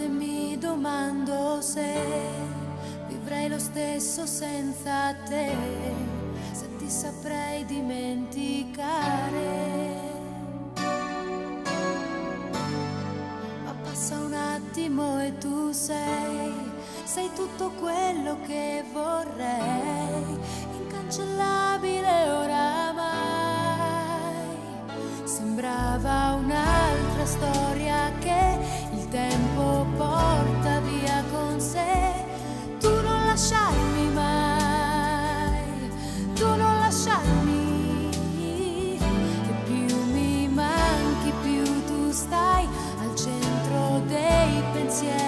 volte mi domando se vivrei lo stesso senza te, se ti saprei dimenticare. Ma passa un attimo e tu sei tutto quello che vorrei, incancellabile oramai. Sembrava un'altra storia che il tempo porta via con sé. Tu non lasciarmi mai, tu non lasciarmi, e più mi manchi più tu stai al centro dei pensieri.